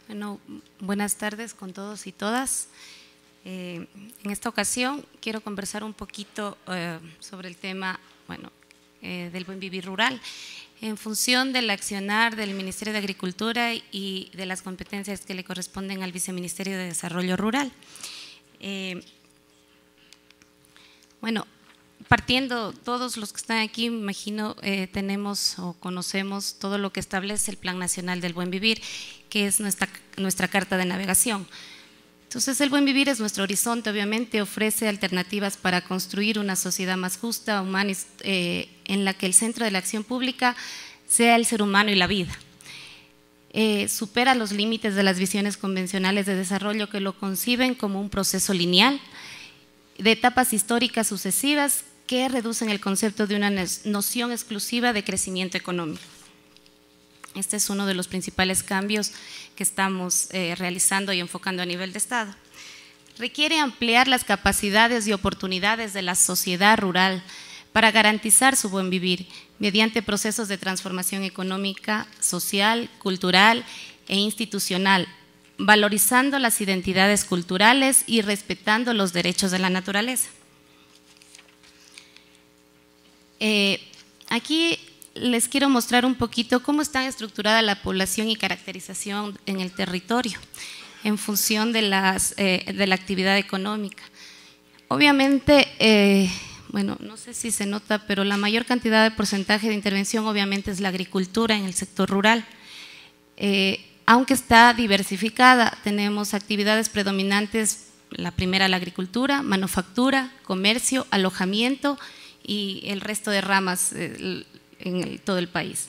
Bueno, buenas tardes con todos y todas. En esta ocasión quiero conversar un poquito sobre el tema del buen vivir rural, en función del accionar del Ministerio de Agricultura y de las competencias que le corresponden al Viceministerio de Desarrollo Rural. Partiendo, todos los que están aquí, me imagino, tenemos o conocemos todo lo que establece el Plan Nacional del Buen Vivir, que es nuestra carta de navegación. Entonces, el buen vivir es nuestro horizonte, obviamente, ofrece alternativas para construir una sociedad más justa, humana, en la que el centro de la acción pública sea el ser humano y la vida. Supera los límites de las visiones convencionales de desarrollo que lo conciben como un proceso lineal, de etapas históricas sucesivas que reducen el concepto de una noción exclusiva de crecimiento económico. Este es uno de los principales cambios que estamos realizando y enfocando a nivel de Estado. Requiere ampliar las capacidades y oportunidades de la sociedad rural para garantizar su buen vivir mediante procesos de transformación económica, social, cultural e institucional, valorizando las identidades culturales y respetando los derechos de la naturaleza. Aquí les quiero mostrar un poquito cómo está estructurada la población y caracterización en el territorio en función de la actividad económica. Obviamente, no sé si se nota, pero la mayor cantidad de porcentaje de intervención obviamente es la agricultura en el sector rural. Aunque está diversificada, tenemos actividades predominantes, la primera la agricultura, manufactura, comercio, alojamiento y el resto de ramas en todo el país.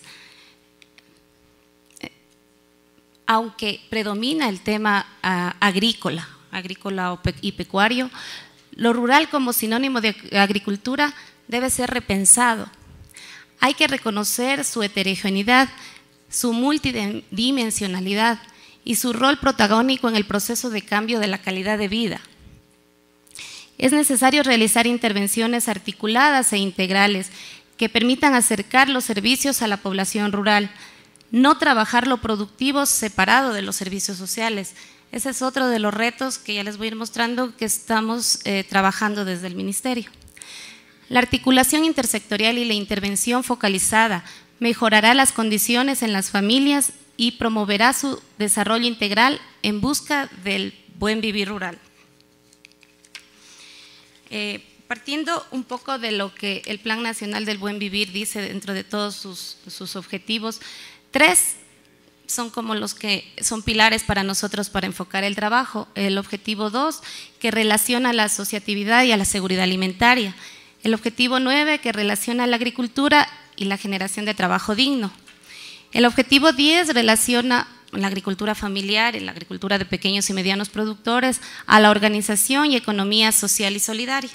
Aunque predomina el tema agrícola y pecuario, lo rural como sinónimo de agricultura debe ser repensado. Hay que reconocer su heterogeneidad, su multidimensionalidad y su rol protagónico en el proceso de cambio de la calidad de vida. Es necesario realizar intervenciones articuladas e integrales que permitan acercar los servicios a la población rural, no trabajar lo productivo separado de los servicios sociales. Ese es otro de los retos que ya les voy a ir mostrando que estamos trabajando desde el Ministerio. La articulación intersectorial y la intervención focalizada mejorará las condiciones en las familias y promoverá su desarrollo integral en busca del buen vivir rural. Partiendo un poco de lo que el Plan Nacional del Buen Vivir dice dentro de todos sus objetivos, 3 son como los que son pilares para nosotros para enfocar el trabajo. El objetivo 2, que relaciona la asociatividad y a la seguridad alimentaria. El objetivo 9, que relaciona la agricultura y la generación de trabajo digno. El objetivo 10 relaciona la agricultura familiar y la agricultura de pequeños y medianos productores a la organización y economía social y solidaria.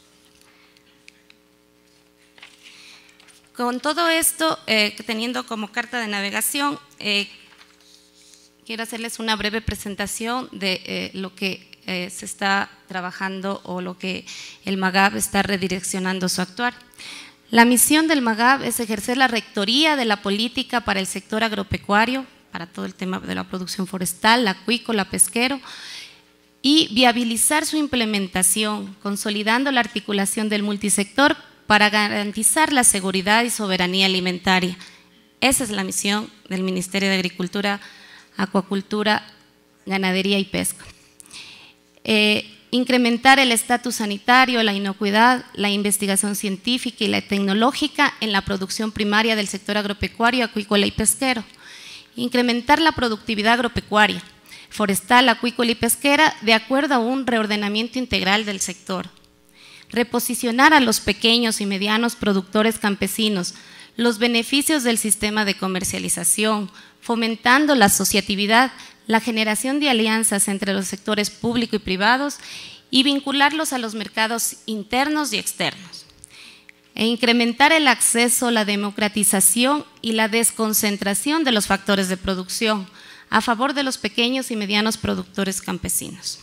Con todo esto, teniendo como carta de navegación, quiero hacerles una breve presentación de lo que se está trabajando o lo que el MAGAB está redireccionando su actuar. La misión del MAGAB es ejercer la rectoría de la política para el sector agropecuario, para todo el tema de la producción forestal, acuícola, pesquero, y viabilizar su implementación, consolidando la articulación del multisector para garantizar la seguridad y soberanía alimentaria. Esa es la misión del Ministerio de Agricultura, Acuacultura, Ganadería y Pesca. Incrementar el estatus sanitario, la inocuidad, la investigación científica y la tecnológica en la producción primaria del sector agropecuario, acuícola y pesquero. Incrementar la productividad agropecuaria, forestal, acuícola y pesquera de acuerdo a un reordenamiento integral del sector. Reposicionar a los pequeños y medianos productores campesinos, los beneficios del sistema de comercialización, fomentando la asociatividad, la generación de alianzas entre los sectores público y privados y vincularlos a los mercados internos y externos. E incrementar el acceso, la democratización y la desconcentración de los factores de producción a favor de los pequeños y medianos productores campesinos.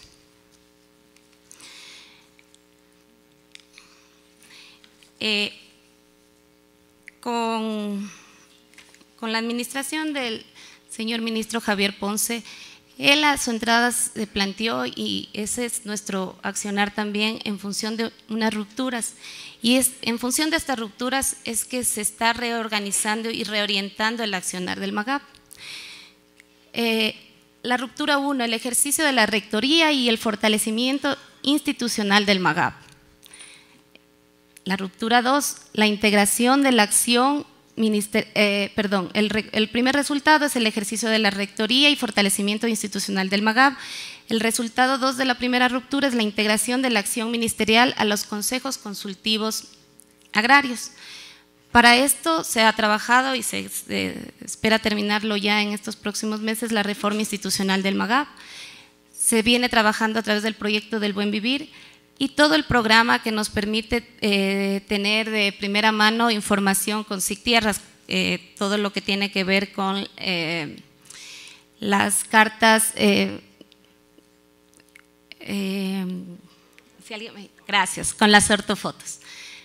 Con la administración del señor ministro Javier Ponce, Él a su entrada se planteó, y ese es nuestro accionar también en función de unas rupturas, y en función de estas rupturas es que se está reorganizando y reorientando el accionar del MAGAP. La ruptura 1, el ejercicio de la rectoría y el fortalecimiento institucional del MAGAP. La ruptura 2, la integración de la acción el primer resultado es el ejercicio de la rectoría y fortalecimiento institucional del MAGAP. El resultado 2 de la primera ruptura es la integración de la acción ministerial a los consejos consultivos agrarios. Para esto se ha trabajado y se espera terminarlo ya en estos próximos meses, la reforma institucional del MAGAP. Se viene trabajando a través del proyecto del Buen Vivir y todo el programa que nos permite tener de primera mano información con SIC Tierras, todo lo que tiene que ver con las cartas, gracias, con las ortofotos.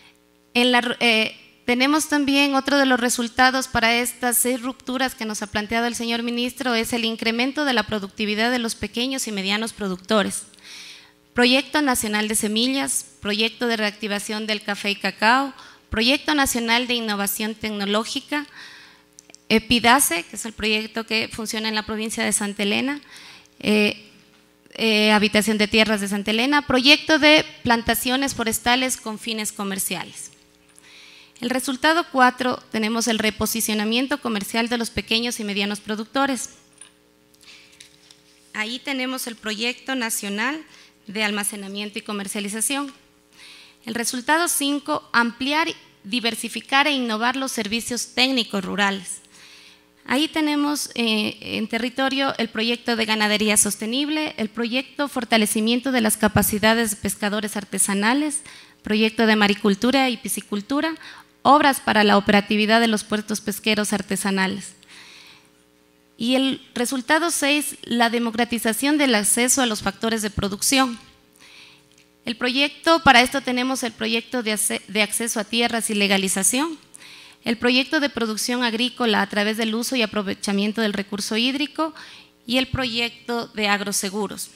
Tenemos también otro de los resultados para estas 6 rupturas que nos ha planteado el señor ministro, es el incremento de la productividad de los pequeños y medianos productores. Proyecto Nacional de Semillas, Proyecto de Reactivación del Café y Cacao, Proyecto Nacional de Innovación Tecnológica, PIDACE, que es el proyecto que funciona en la provincia de Santa Elena, Habitación de Tierras de Santa Elena, Proyecto de Plantaciones Forestales con fines comerciales. El resultado 4, tenemos el reposicionamiento comercial de los pequeños y medianos productores. Ahí tenemos el Proyecto Nacional de Almacenamiento y Comercialización. El resultado 5, ampliar, diversificar e innovar los servicios técnicos rurales. Ahí tenemos en territorio el proyecto de ganadería sostenible, el proyecto fortalecimiento de las capacidades de pescadores artesanales, proyecto de maricultura y piscicultura, obras para la operatividad de los puertos pesqueros artesanales. Y el resultado 6, la democratización del acceso a los factores de producción. El proyecto, para esto tenemos el proyecto de acceso a tierras y legalización, el proyecto de producción agrícola a través del uso y aprovechamiento del recurso hídrico y el proyecto de agroseguros.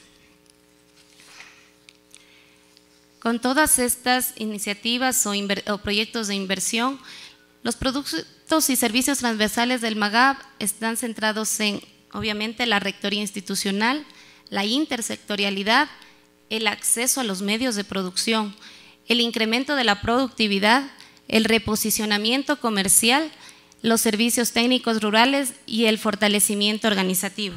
Con todas estas iniciativas o proyectos de inversión, los productos y servicios transversales del MAGAP están centrados en, obviamente, la rectoría institucional, la intersectorialidad, el acceso a los medios de producción, el incremento de la productividad, el reposicionamiento comercial, los servicios técnicos rurales y el fortalecimiento organizativo.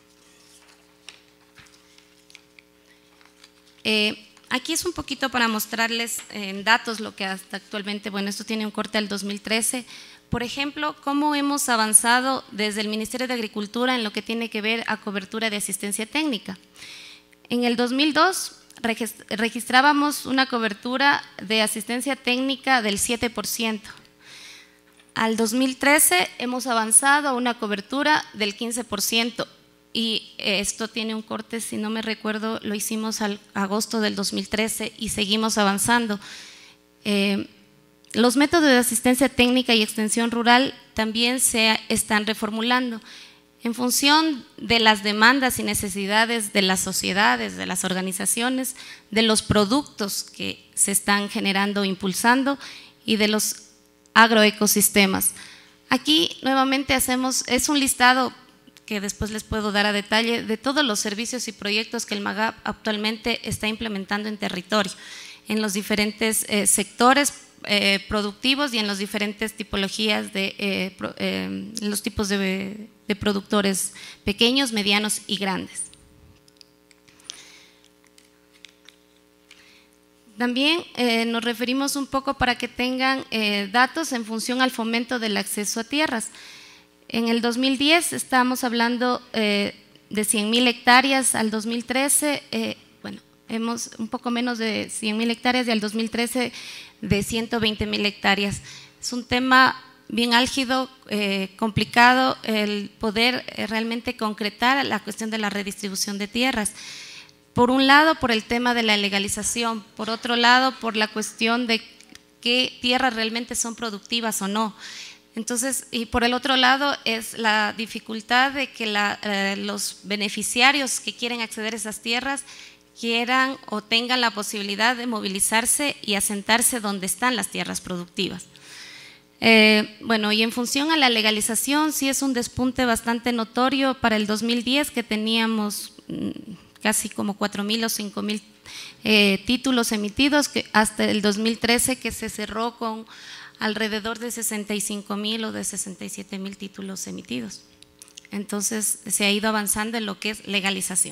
Aquí es un poquito para mostrarles en datos lo que hasta actualmente, bueno, esto tiene un corte al 2013. Por ejemplo, cómo hemos avanzado desde el Ministerio de Agricultura en lo que tiene que ver a cobertura de asistencia técnica. En el 2002 registrábamos una cobertura de asistencia técnica del 7%. Al 2013 hemos avanzado a una cobertura del 15%. Y esto tiene un corte, si no me recuerdo, lo hicimos al agosto del 2013 y seguimos avanzando. Los métodos de asistencia técnica y extensión rural también se están reformulando en función de las demandas y necesidades de las sociedades, de las organizaciones, de los productos que se están generando, impulsando y de los agroecosistemas. Aquí nuevamente es un listado que después les puedo dar a detalle, de todos los servicios y proyectos que el MAGAP actualmente está implementando en territorio, en los diferentes sectores productivos y en las diferentes tipologías los tipos de productores pequeños, medianos y grandes. También nos referimos un poco para que tengan datos en función al fomento del acceso a tierras. En el 2010 estábamos hablando de 100.000 hectáreas, al 2013, hemos un poco menos de 100.000 hectáreas y al 2013 de 120.000 hectáreas. Es un tema bien álgido, complicado, el poder realmente concretar la cuestión de la redistribución de tierras. Por un lado, por el tema de la legalización, por otro lado, por la cuestión de qué tierras realmente son productivas o no. Entonces, y por el otro lado es la dificultad de que los beneficiarios que quieren acceder a esas tierras quieran o tengan la posibilidad de movilizarse y asentarse donde están las tierras productivas. Bueno, y en función a la legalización, sí es un despunte bastante notorio para el 2010, que teníamos casi como 4.000 o 5.000 títulos emitidos, que hasta el 2013 que se cerró con alrededor de 65.000 o de 67.000 títulos emitidos. Entonces se ha ido avanzando en lo que es legalización.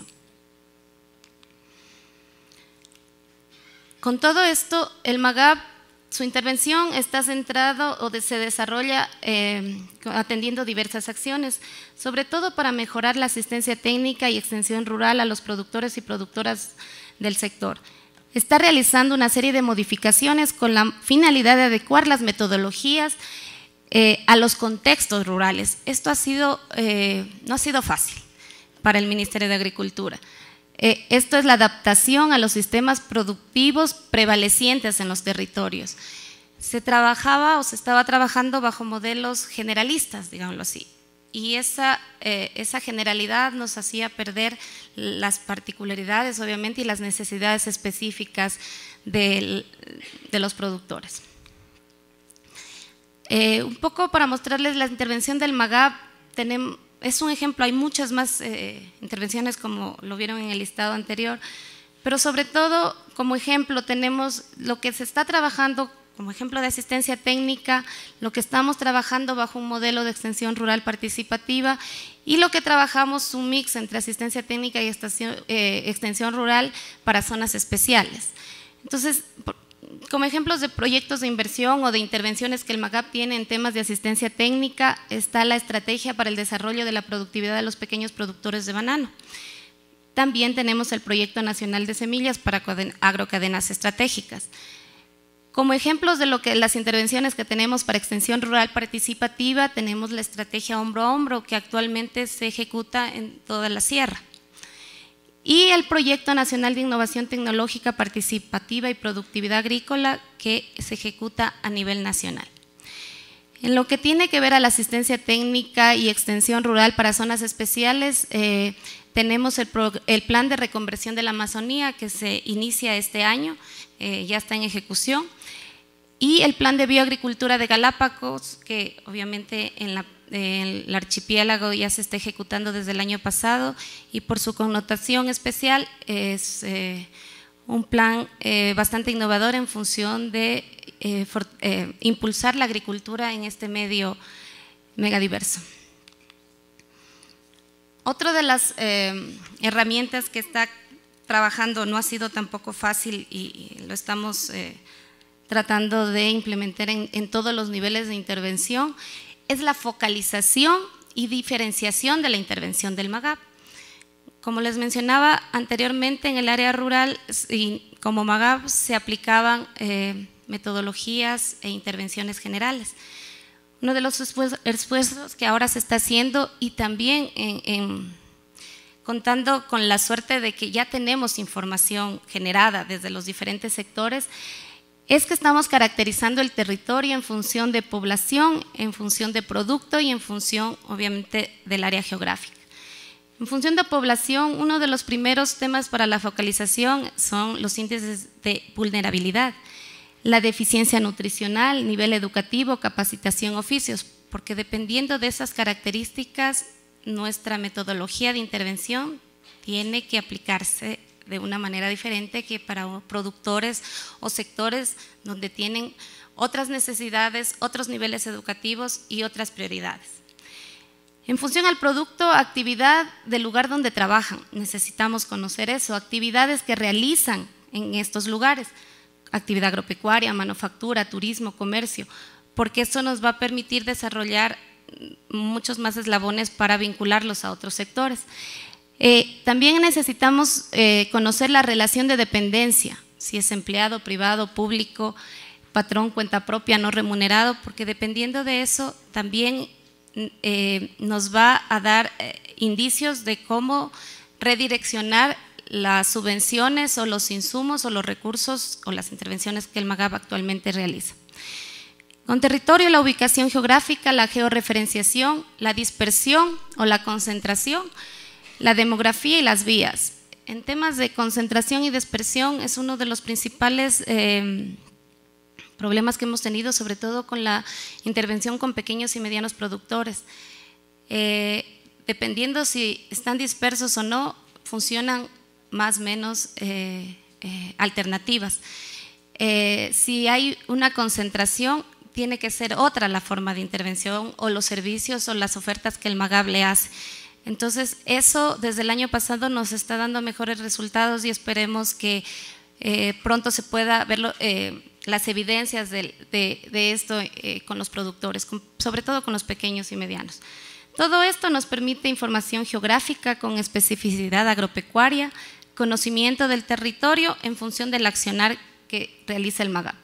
Con todo esto, el MAGAP, su intervención está centrado o se desarrolla atendiendo diversas acciones, sobre todo para mejorar la asistencia técnica y extensión rural a los productores y productoras del sector. Está realizando una serie de modificaciones con la finalidad de adecuar las metodologías a los contextos rurales. Esto no ha sido fácil para el Ministerio de Agricultura. Esto es la adaptación a los sistemas productivos prevalecientes en los territorios. Se trabajaba o se estaba trabajando bajo modelos generalistas, digámoslo así, y esa generalidad nos hacía perder las particularidades, obviamente, y las necesidades específicas de los productores. Un poco para mostrarles la intervención del MAGAP, es un ejemplo, hay muchas más intervenciones como lo vieron en el listado anterior, pero sobre todo como ejemplo tenemos lo que se está trabajando como ejemplo de asistencia técnica, lo que estamos trabajando bajo un modelo de extensión rural participativa y lo que trabajamos un mix entre asistencia técnica y extensión rural para zonas especiales. Entonces, como ejemplos de proyectos de inversión o de intervenciones que el MAGAP tiene en temas de asistencia técnica, está la estrategia para el desarrollo de la productividad de los pequeños productores de banano. También tenemos el proyecto nacional de semillas para agrocadenas estratégicas. Como ejemplos de las intervenciones que tenemos para extensión rural participativa, tenemos la estrategia hombro a hombro que actualmente se ejecuta en toda la sierra. Y el Proyecto Nacional de Innovación Tecnológica Participativa y Productividad Agrícola que se ejecuta a nivel nacional. En lo que tiene que ver a la asistencia técnica y extensión rural para zonas especiales, tenemos el Plan de Reconversión de la Amazonía que se inicia este año, ya está en ejecución, y el Plan de Bioagricultura de Galápagos, que obviamente en el archipiélago ya se está ejecutando desde el año pasado y por su connotación especial es un plan bastante innovador en función de impulsar la agricultura en este medio megadiverso. Otra de las herramientas que está trabajando, no ha sido tampoco fácil y lo estamos tratando de implementar en todos los niveles de intervención, es la focalización y diferenciación de la intervención del MAGAP. Como les mencionaba anteriormente, en el área rural y como MAGAP se aplicaban metodologías e intervenciones generales. Uno de los esfuerzos que ahora se está haciendo y también contando con la suerte de que ya tenemos información generada desde los diferentes sectores, es que estamos caracterizando el territorio en función de población, en función de producto y en función, obviamente, del área geográfica. En función de población, uno de los primeros temas para la focalización son los índices de vulnerabilidad, la deficiencia nutricional, nivel educativo, capacitación, oficios, porque dependiendo de esas características, nuestra metodología de intervención tiene que aplicarse de una manera diferente que para productores o sectores donde tienen otras necesidades, otros niveles educativos y otras prioridades. En función al producto, actividad del lugar donde trabajan, necesitamos conocer eso, actividades que realizan en estos lugares, actividad agropecuaria, manufactura, turismo, comercio, porque eso nos va a permitir desarrollar muchos más eslabones para vincularlos a otros sectores. También necesitamos conocer la relación de dependencia, si es empleado, privado, público, patrón, cuenta propia, no remunerado, porque dependiendo de eso también nos va a dar indicios de cómo redireccionar las subvenciones o los insumos o los recursos o las intervenciones que el MAGAP actualmente realiza. Con territorio, la ubicación geográfica, la georreferenciación, la dispersión o la concentración, la demografía y las vías. En temas de concentración y dispersión es uno de los principales problemas que hemos tenido, sobre todo con la intervención con pequeños y medianos productores. Dependiendo si están dispersos o no, funcionan más o menos alternativas. Si hay una concentración, tiene que ser otra la forma de intervención o los servicios o las ofertas que el MAGAB le hace. Entonces, eso desde el año pasado nos está dando mejores resultados y esperemos que pronto se pueda ver las evidencias de esto con los productores, sobre todo con los pequeños y medianos. Todo esto nos permite información geográfica con especificidad agropecuaria, conocimiento del territorio en función del accionar que realiza el MAGAB.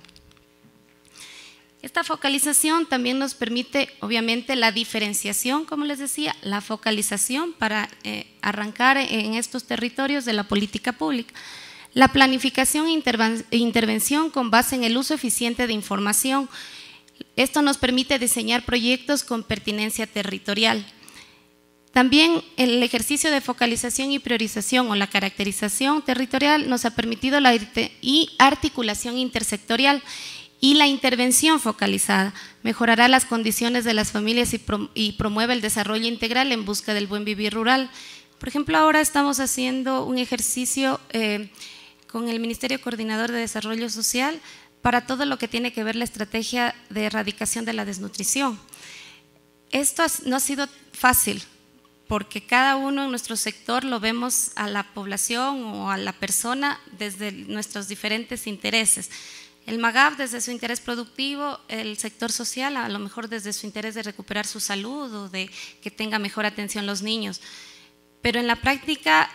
Esta focalización también nos permite, obviamente, la diferenciación, como les decía, la focalización para arrancar en estos territorios de la política pública. La planificación e intervención con base en el uso eficiente de información. Esto nos permite diseñar proyectos con pertinencia territorial. También el ejercicio de focalización y priorización o la caracterización territorial nos ha permitido la articulación intersectorial y la intervención focalizada. Mejorará las condiciones de las familias y promueve el desarrollo integral en busca del buen vivir rural. Por ejemplo, ahora estamos haciendo un ejercicio con el Ministerio Coordinador de Desarrollo Social para todo lo que tiene que ver la estrategia de erradicación de la desnutrición. Esto no ha sido fácil, porque cada uno en nuestro sector lo vemos a la población o a la persona desde nuestros diferentes intereses. El MAGAB desde su interés productivo, el sector social a lo mejor desde su interés de recuperar su salud o de que tenga mejor atención los niños. Pero en la práctica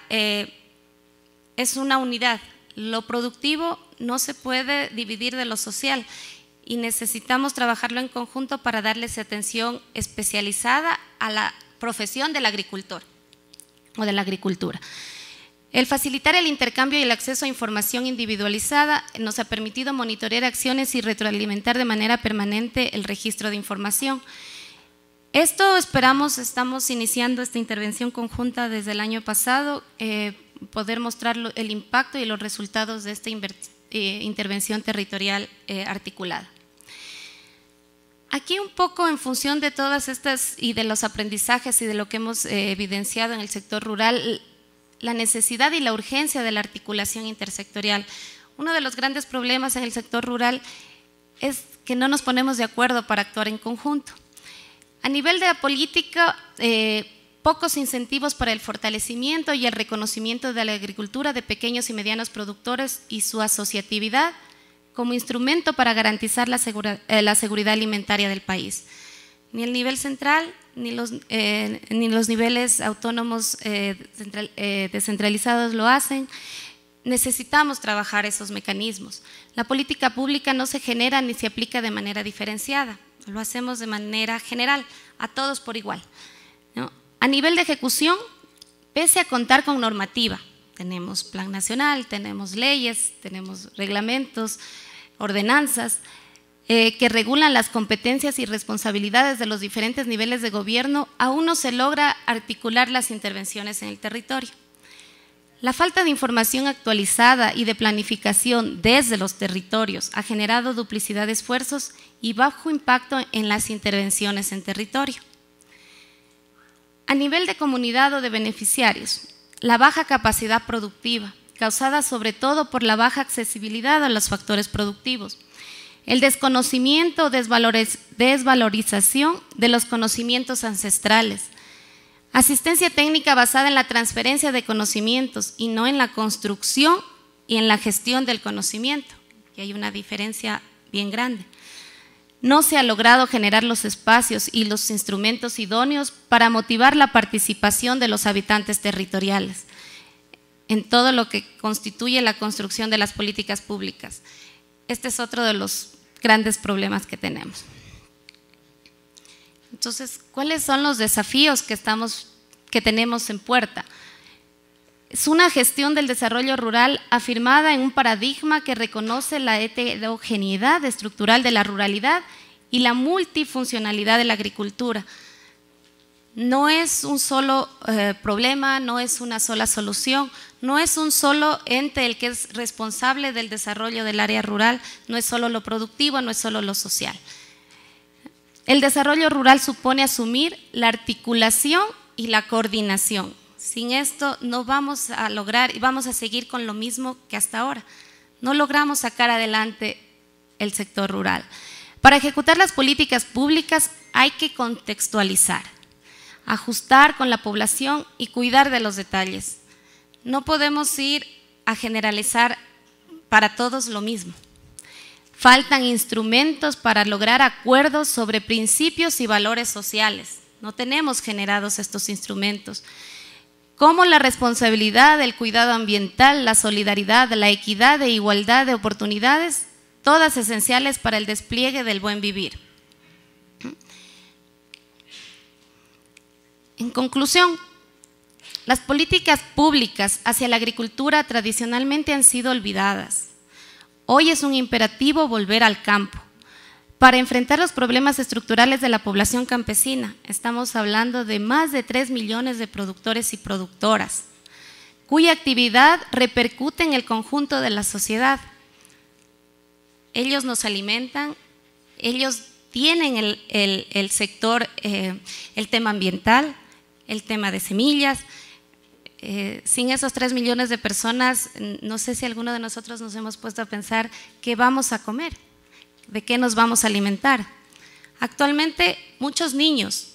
es una unidad. Lo productivo no se puede dividir de lo social y necesitamos trabajarlo en conjunto para darles atención especializada a la profesión del agricultor o de la agricultura. El facilitar el intercambio y el acceso a información individualizada nos ha permitido monitorear acciones y retroalimentar de manera permanente el registro de información. Esto estamos iniciando esta intervención conjunta desde el año pasado, poder mostrar el impacto y los resultados de esta intervención territorial articulada. Aquí un poco en función de todas estas y de los aprendizajes y de lo que hemos evidenciado en el sector rural, la necesidad y la urgencia de la articulación intersectorial. Uno de los grandes problemas en el sector rural es que no nos ponemos de acuerdo para actuar en conjunto. A nivel de la política, pocos incentivos para el fortalecimiento y el reconocimiento de la agricultura de pequeños y medianos productores y su asociatividad como instrumento para garantizar la seguridad alimentaria del país. Ni el nivel central, ni los niveles autónomos descentralizados lo hacen. Necesitamos trabajar esos mecanismos. La política pública no se genera ni se aplica de manera diferenciada, lo hacemos de manera general, a todos por igual, ¿no? A nivel de ejecución, pese a contar con normativa, tenemos plan nacional, tenemos leyes, tenemos reglamentos, ordenanzas, que regulan las competencias y responsabilidades de los diferentes niveles de gobierno, aún no se logra articular las intervenciones en el territorio. La falta de información actualizada y de planificación desde los territorios ha generado duplicidad de esfuerzos y bajo impacto en las intervenciones en territorio. A nivel de comunidad o de beneficiarios, la baja capacidad productiva, causada sobre todo por la baja accesibilidad a los factores productivos, el desconocimiento o desvalorización de los conocimientos ancestrales, asistencia técnica basada en la transferencia de conocimientos y no en la construcción y en la gestión del conocimiento, que hay una diferencia bien grande. No se ha logrado generar los espacios y los instrumentos idóneos para motivar la participación de los habitantes territoriales en todo lo que constituye la construcción de las políticas públicas. Este es otro de los grandes problemas que tenemos. Entonces, ¿cuáles son los desafíos que tenemos en puerta? Es una gestión del desarrollo rural afirmada en un paradigma que reconoce la heterogeneidad estructural de la ruralidad y la multifuncionalidad de la agricultura. No es un solo problema, no es una sola solución, no es un solo ente el que es responsable del desarrollo del área rural, no es solo lo productivo, no es solo lo social. El desarrollo rural supone asumir la articulación y la coordinación. Sin esto no vamos a lograr y vamos a seguir con lo mismo que hasta ahora. No logramos sacar adelante el sector rural. Para ejecutar las políticas públicas hay que contextualizar, ajustar con la población y cuidar de los detalles. No podemos ir a generalizar para todos lo mismo. Faltan instrumentos para lograr acuerdos sobre principios y valores sociales. No tenemos generados estos instrumentos, como la responsabilidad, el cuidado ambiental, la solidaridad, la equidad e igualdad de oportunidades, todas esenciales para el despliegue del buen vivir. En conclusión, las políticas públicas hacia la agricultura tradicionalmente han sido olvidadas. Hoy es un imperativo volver al campo para enfrentar los problemas estructurales de la población campesina. Estamos hablando de más de 3 millones de productores y productoras, cuya actividad repercute en el conjunto de la sociedad. Ellos nos alimentan, ellos tienen el sector, el tema ambiental, el tema de semillas. Sin esos 3 millones de personas, no sé si alguno de nosotros nos hemos puesto a pensar qué vamos a comer, de qué nos vamos a alimentar. Actualmente muchos niños,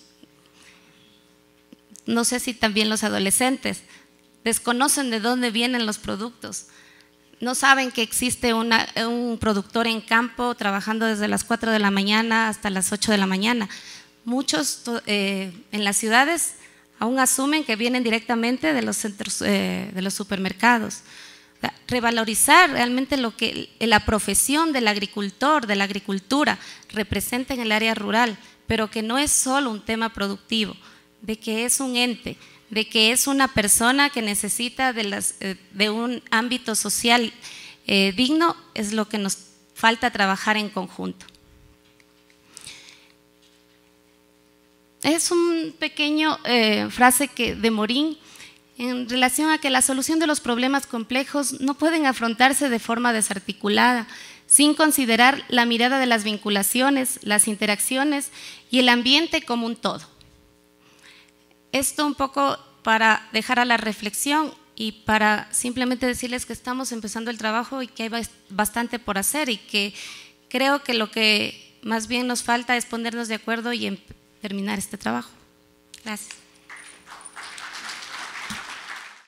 no sé si también los adolescentes, desconocen de dónde vienen los productos. No saben que existe un productor en campo trabajando desde las 4 de la mañana hasta las 8 de la mañana. Muchos en las ciudades aún asumen que vienen directamente de los centros, de los supermercados. Revalorizar realmente lo que la profesión del agricultor, de la agricultura, representa en el área rural, pero que no es solo un tema productivo, de que es un ente, de que es una persona que necesita de un ámbito social digno, es lo que nos falta trabajar en conjunto. Es un pequeño frase de Morín en relación a que la solución de los problemas complejos no pueden afrontarse de forma desarticulada, sin considerar la mirada de las vinculaciones, las interacciones y el ambiente como un todo. Esto un poco para dejar a la reflexión y para simplemente decirles que estamos empezando el trabajo y que hay bastante por hacer y que creo que lo que más bien nos falta es ponernos de acuerdo y terminar este trabajo. Gracias.